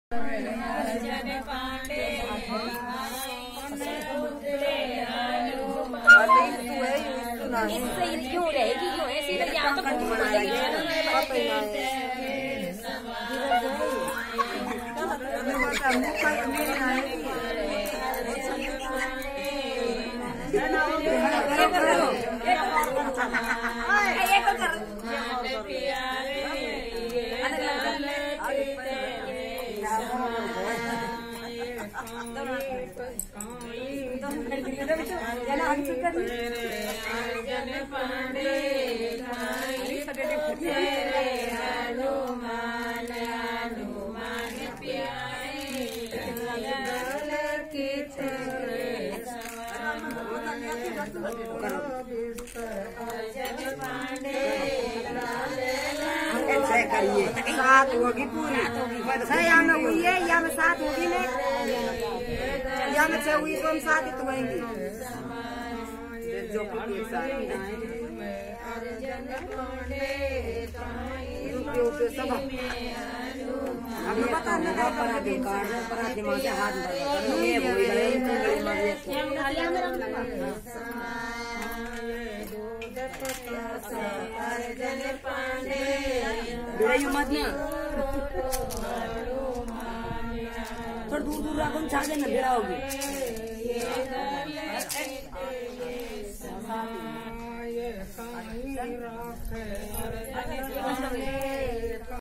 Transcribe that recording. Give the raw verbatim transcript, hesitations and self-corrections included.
इससे यूं रहेगी, यूं ऐसी लग यहाँ तो करिए सात होगी पूरी या में हुई है या में सात होगी ने या में छह हुई तो हम सात ही तो बनेंगे जो कि सब हम बता नहीं परा दे कार्ड परा दिमाग से हाथ बढ़ा ये बोल रहे मत ना थोड़ा दूर दूर रखो छा देना बेड़ा होगी।